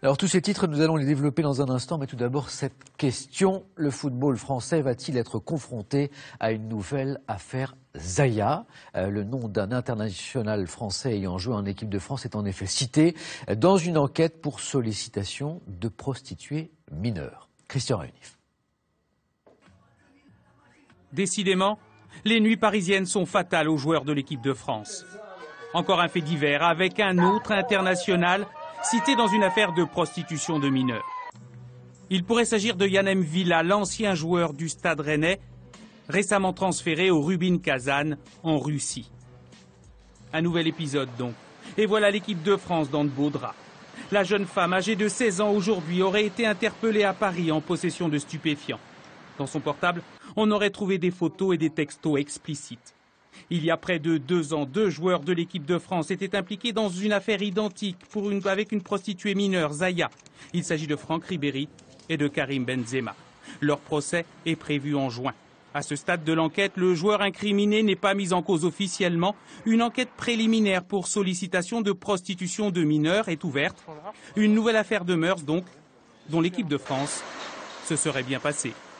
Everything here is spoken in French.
Alors tous ces titres, nous allons les développer dans un instant, mais tout d'abord cette question. Le football français va-t-il être confronté à une nouvelle affaire Zaya? Le nom d'un international français ayant joué en équipe de France est en effet cité dans une enquête pour sollicitation de prostituées mineures. Christian Réunif. Décidément, les nuits parisiennes sont fatales aux joueurs de l'équipe de France. Encore un fait divers avec un autre international cité dans une affaire de prostitution de mineurs. Il pourrait s'agir de Yannem Villa, l'ancien joueur du Stade Rennais, récemment transféré au Rubin Kazan en Russie. Un nouvel épisode donc. Et voilà l'équipe de France dans de beaux draps. La jeune femme âgée de 16 ans aujourd'hui aurait été interpellée à Paris en possession de stupéfiants. Dans son portable, on aurait trouvé des photos et des textos explicites. Il y a près de 2 ans, 2 joueurs de l'équipe de France étaient impliqués dans une affaire identique avec une prostituée mineure, Zaya. Il s'agit de Franck Ribéry et de Karim Benzema. Leur procès est prévu en juin. À ce stade de l'enquête, le joueur incriminé n'est pas mis en cause officiellement. Une enquête préliminaire pour sollicitation de prostitution de mineurs est ouverte. Une nouvelle affaire de mœurs donc, dont l'équipe de France se serait bien passée.